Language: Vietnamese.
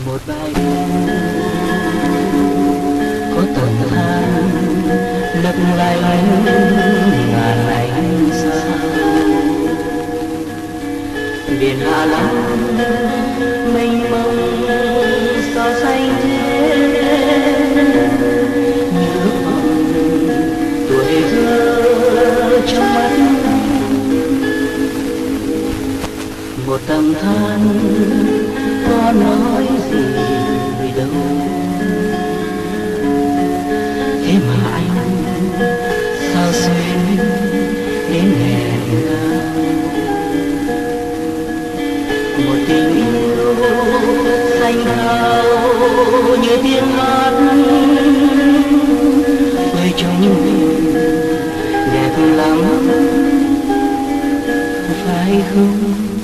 một bài có tầng than lấp lánh ngàn ánh sao biển Hạ Long mênh mông sao xanh thế nhớ tuổi thơ trong mắt một tầng than có nói gì đâu thế mà anh sao xuyên đến hẹn gặp một tình yêu xanh thao như tiếng hát quê trong mình đẹp lắm phải không?